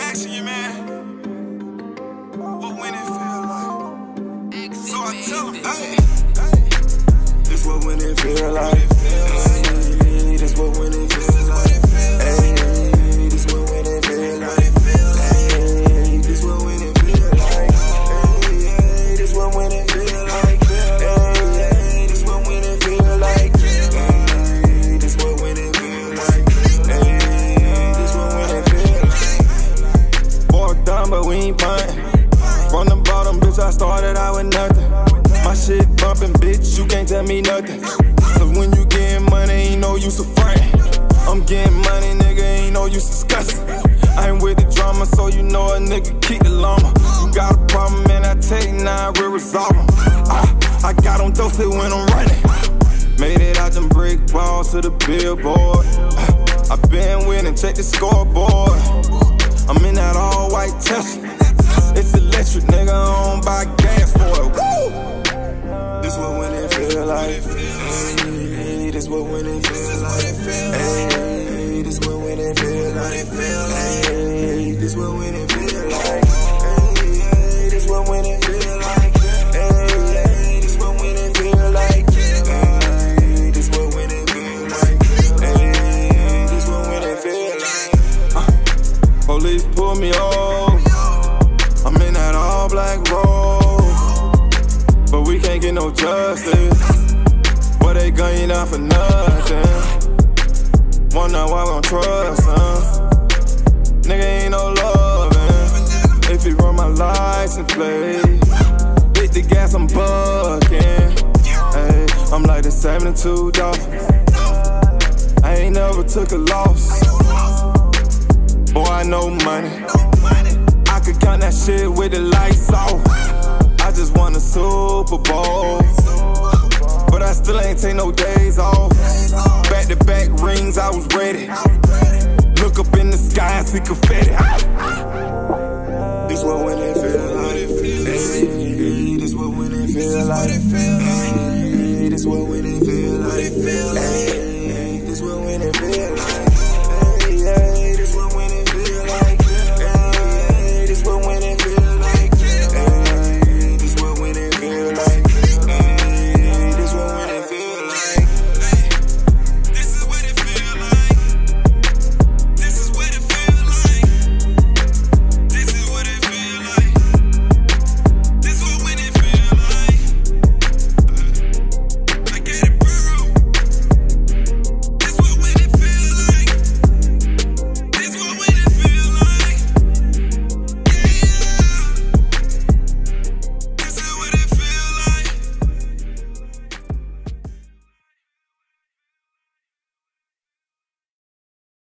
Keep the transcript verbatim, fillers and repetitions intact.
asking you, man, what winning feel like? So I tell them, hey, this what winning feel like. Hey, this what winning feel like. Hey, this what winning feel like. Hey, this what winning feel like. Hey, this what winning feel like. Hey, this what winning feel like. Hey, this what winning feel like. Hey, this what winning feel like. Boy, dumb, but we ain't playing. From the bottom, bitch, I started out with nothing. My shit bumpin', bitch, you can't tell me nothing. Cause when you gettin' money, ain't no use of frontin'. I'm getting money, nigga, ain't no use discussing. I ain't with the drama, so you know a nigga keep the llama. You got a problem, man, I take nine, we'll resolve them. I, I got on dose when I'm running. Made it out them brick walls to the billboard. I been winning, check the scoreboard. I'm in that all white Tesla. It's electric, nigga, I don't buy gas for it. Woo! This what winning feel like. Hey, this what winning feel like. Hey, this what winning feel like. Hey, this what winning feel like. Hey, this what winning feel like. Hey, this what winning feel like. Hey, this what winning feel like. Hey, this what winning feel like. Police pull me over. I'm in that all black road, but we can't get no justice. Boy, they gun you down for nothing. Wonder why we don't trust them. Nigga ain't no loving. If you run my license plate, hit the gas, I'm bucking. Hey, I'm like the seventy-two Dolphins. I ain't never took a loss. Boy, I know money. I could count that shit with the lights off. I just won a Super Bowl, but I still ain't take no days off. Back to back rings, I was ready. Look up in the sky and see confetti. This what winning feel like. Hey, this what winning feel like. Hey, this what winning feel like.